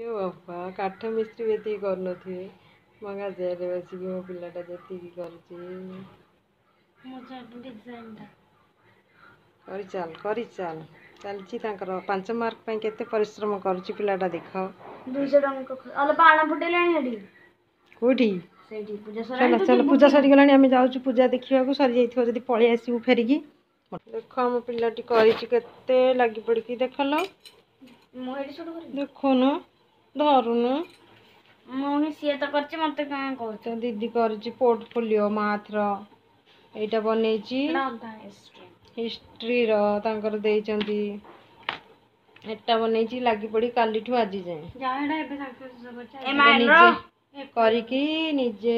यो बापा काठ मिस्त्री भी ये कर मगा जेल बसिक मो पिलाटा जी कर चल चलती 5 मार्क केते परिश्रम करुच्ची पिलाटा देख 200 टଙ୍କା बाण फुटेलाणी कौटी चल चल पूजा सरीगला आम जाऊँ पूजा देखा सरी जा पलि आसू फेरिकी देख आम पिलाटी करते लगी पड़ी देख लो देखुन धरुनु सी तो कर मत क्या दीदी कर पोर्टफोलियो माथ रईटा बन हिस्ट्री एटा बन लगी पड़ी काली ठू आज जाए निजे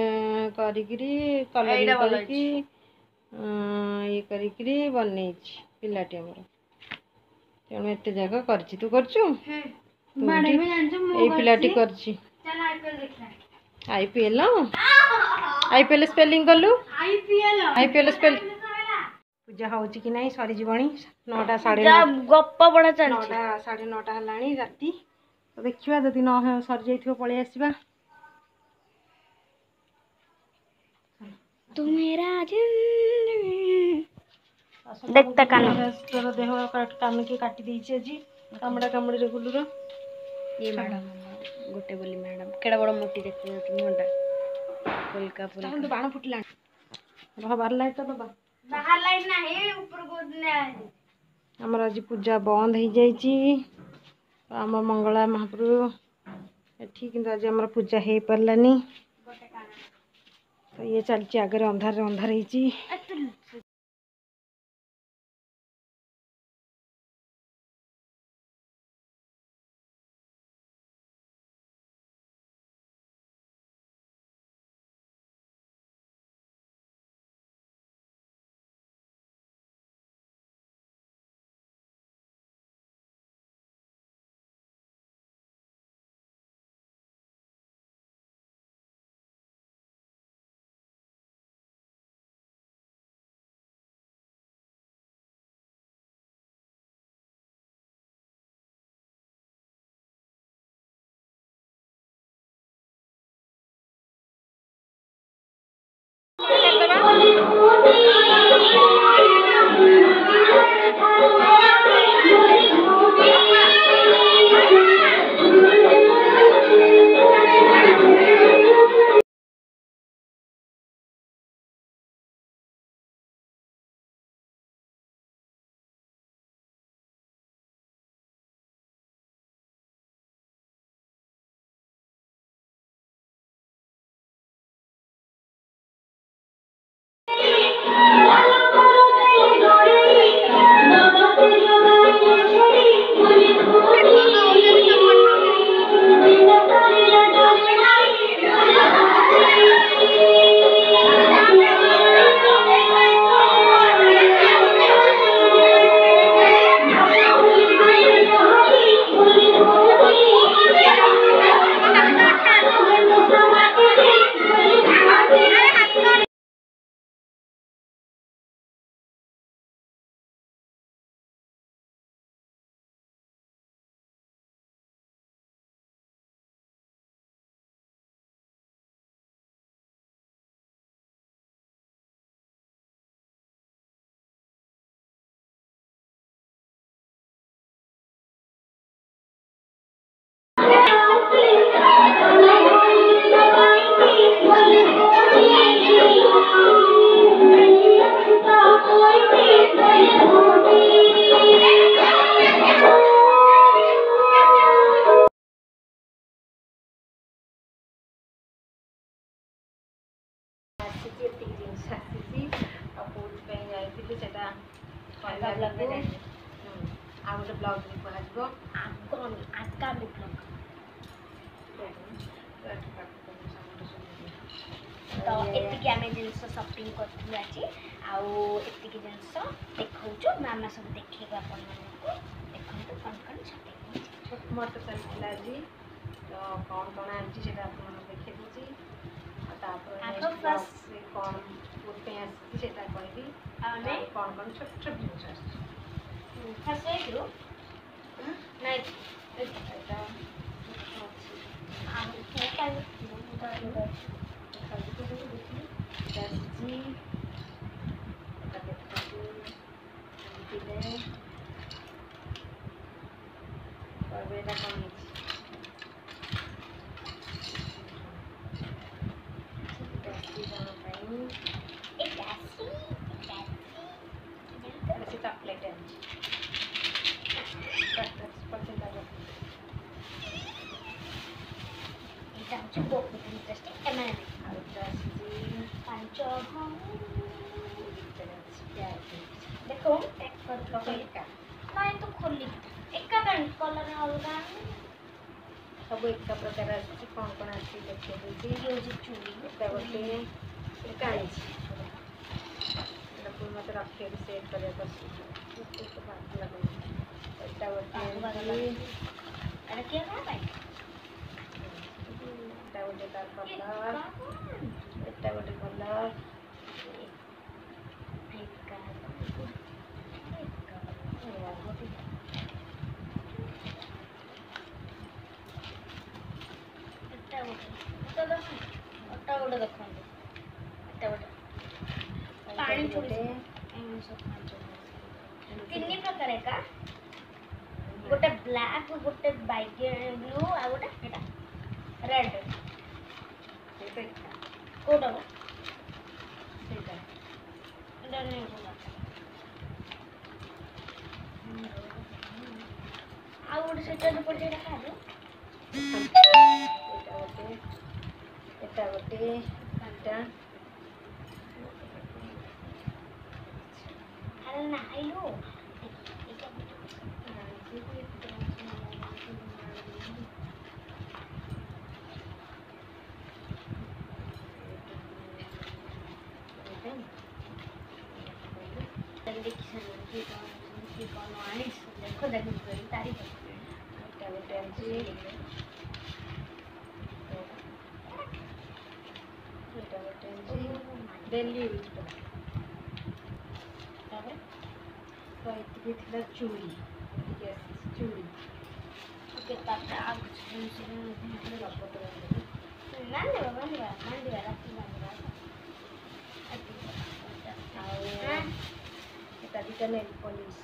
ये बन पिलाटी आमर तेणु एत जगह कर तू कर पिलाटी कर आईपीएल आईपीएल स्पेलिंग कलु आईपीएल स्पेल पूजा हो कि नहीं सरी जीवनी 9टा 9:30 गप बड़ा 9टा 9:30 है राति तो देखा जदि न सरी जा पलि आसवा तू मेरा देखता कान तोर देह कान के काटी देछि आज कामड़ा कामड़ी रे गुलुर ये मैडम गोटे बोली मैडम केड़ा बड़ मोटी देखते मुंडा फुलका फुलका तो बाण फुटला रह बार लाइट तो बाहर लाइट नाही ऊपर को ने हमर आज पूजा बंद हो जाइछि आम मंगला महाप्रभु एठी किंतु आज हमर पूजा हे परलानी तो ये चलची आगे अंधार अंधार ही तो एतिकी आम जिनस सपिंग करूँ आज आती जिनस देखा मामा सब देखे आपण देखो कौन कौन सपिंग छोट मोट चलता आज तो कौन कौन आनी देखे दूसरी कौन कह कौन कौन छोट छोट जिन चॉकलेट এটা হচ্ছে বহুত ইন্টারেস্টিং এমএন ପାଞ୍ଚ ଦେଖ ପ୍ୟାକ୍ କରି ନାଇଁ ତୁ ଖୋଲି ଏକା କାହିଁ କଲର୍ ଅଲଗା ସବୁ ଏକା ପ୍ରକାର ଆସିଛି କ'ଣ କ'ଣ ଆସିଛି ଦେଖେଇ ଦେଉଛି ଇଏ ହେଉଛି ଚୁଡ଼ି ଏଟା ଗୋଟେ ଏଟା ଆଣିଛି ଏଟାକୁ ମୋତେ ରଖିବାକୁ ସେଟ୍ କରିବାକୁ ଆସୁଛି ଏଟା ଗୋଟେ ଏଟା କିଏ କ'ଣ ପାଇଁ ଏଟା ଗୋଟେ ତାର କଲର୍ ଏଟା ଗୋଟେ କଲର୍ ଅଟା ଗୋଟେ ଦେଖନ୍ତୁ ଏଟା ଗୋଟେ ପାଣି ଗୋଟେ ତିନି ପ୍ରକାର ଏକା ଗୋଟେ ବ୍ଲାକ୍ ଗୋଟେ ବାଇଗଣ ବ୍ଲୁ ଆଉ ଗୋଟେ ଏଟା ରେଡ୍ କୋଉଟା ସେଇଟା ଏଟା ନେଇ ଆଉ ଗୋଟେ ସେଟା ଯୋଉ ପଡିଛି ଏଟା ଖାଇବ ଏଟା ଗୋଟେ ଏଟା ଆରେ ନାଇଲୋ देखो देखो तारीफ डेली यूज चूड़ी चूड़ी दिटा नेल पॉलिश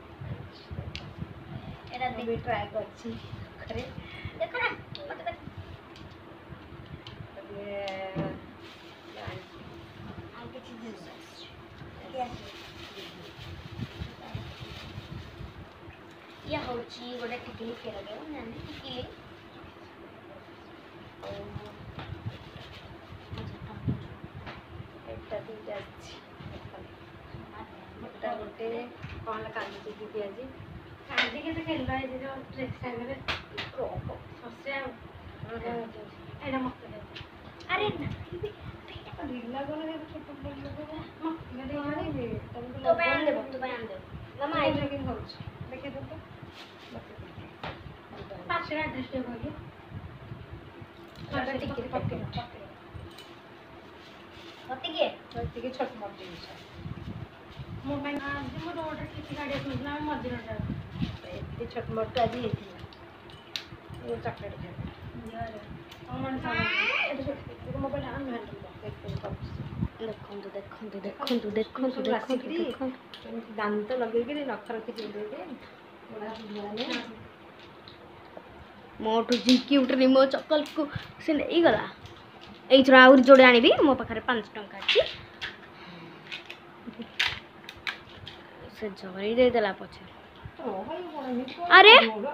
एरा भी ट्राई करछि करे देखो ना मत देख आगे चीज ये होची गोटे टिकली के लगे ना टिकली एटा दी जाछि एटा गोटे कोन कांदी दीदी आजी कांदी के तो खेलबा ए जो ड्रेस सागरे ससे एटा मत दे अरे ना ढीला कोन के छोट बोल लगे मैं दे आनी बे तो बयान दे मामा आई लेकिन होछ देखे तो पाछे एड्रेस दे भागे छोटा टिकट पकड़ होती के छोट मोट जिनिस मो पे आज मो रोड किसी गाड़ी सुनला मध्य रोड एते छोट मोट आज हेतिला ये चॉकलेट के यार हमन सामान एते छोट मोबाइल आन हैंडल देखो दांत लगे के नख रखी दे दे बड़ा बुलाने मोटू जिंकी उठनी मो चकल को से नहीं गला एथरा आउर जोड़े आनिबी मो पाखरे 5 टंका अछि से जरी दे देला पछे अरे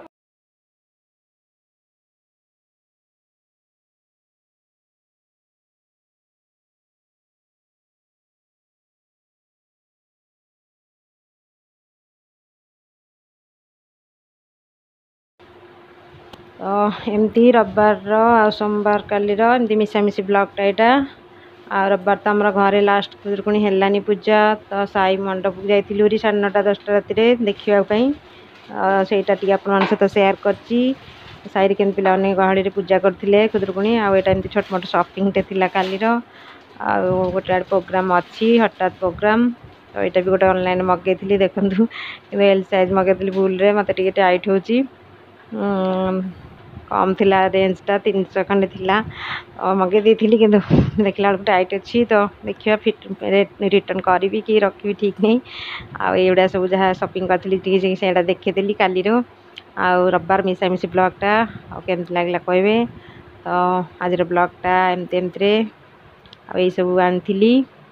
तो एमती रविवार आ सोमवार कालीर एमती मिसामिशी ब्लॉगटा यहाँ आ रविवार तो आम घरे लास्ट खुदुरकुणी हेलानी पूजा तो साई मंडप जाइलु 9:30 10टा राति देखापी सेटा टी आप सहित सेयार करची साई के पे गहड़ी पूजा करते खुदुरकुणी आम छोट मोट सपिंगटे थी कालीर आ गोटे प्रोग्राम अच्छी हठात प्रोग्राम तो यहाँ भी गोटे ऑनलाइन मगेली देखूँ एल साइज मगेली भूल मत टाइट हो कम थिला रेंजटा 300 खंडे थिला मगे देइथिली किंतु देखला बेलକୁ टाइट अच्छी तो देखिया फिट रिटर्न करी कि रखी ठीक नहीं आ एवडा सब जहाँ शॉपिंग करथली टी सेडा देखेदेली काली रो आ रविवार मिसामिशी ब्लॉगटा आ केमती लागला कहबे तो आज ब्लॉगटा एमती एमती आ ये सब आनी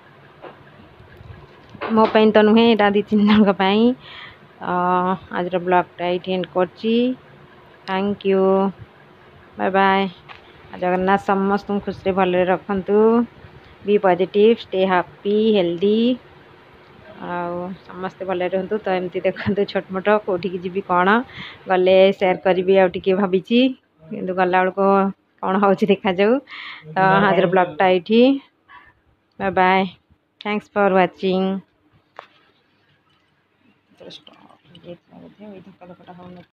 मो तो नुहे यहाँ 2-3 जन आज ब्लॉगटा ये एंड करची thank you bye bye Jagannath समस्त खुशी भल रखु be positive stay happy healthy समस्ते भल रुहतु तो एमती देखते छोट मोट कौटिकी जी कौन गले सेयार करी आगे भावी कि गला बेलू कौन हो देखा जाऊ तो आज ब्लॉगटा ये bye bye thanks for watching.